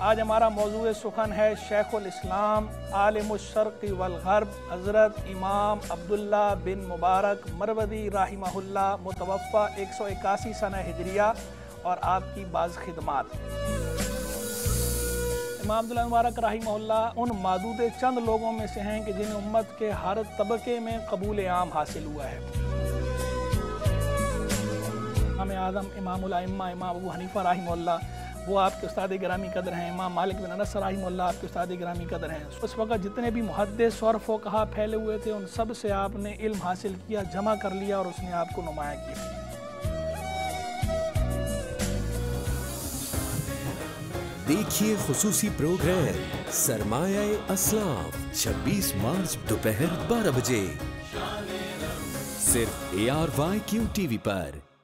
आज हमारा मौजूद सुखन है शेखुल इस्लाम आलिमुश शर्क़ वल ग़र्ब हज़रत इमाम अब्दुल्ला बिन मुबारक मरवदी राहिमहुल्लाह मुतवफ़्फ़ा 181 सना हिजरिया और आपकी बाज़ खिदमात। इमाम अब्दुल्ला मुबारक राहिमहुल्लाह उन मादूद चंद लोगों में से हैं कि जिन्हें उम्मत के हर तबके में कबूल आम हासिल हुआ है। इमाम आज़म इमामुल अइम्मा इमाम अबू हनीफ़ा राहिमहुल्लाह वो आपके उस्ताद गिरामी कदर हैं। इमाम मालिक बिन अनस राहिमहुल्लाह आपके उस्ताद गिरामी कदर हैं। उस वक़्त जितने भी मुहद्दिस और फ़ुक़हा फैले हुए थे उन सब से आपने इल्म हासिल किया, जमा कर लिया और उसने आपको नुमाया किया। देखिए खुसूसी प्रोग्राम सरमाया-ए-अस्लाफ़ 26 मार्च दोपहर 12 बजे सिर्फ ARYQ TV पर।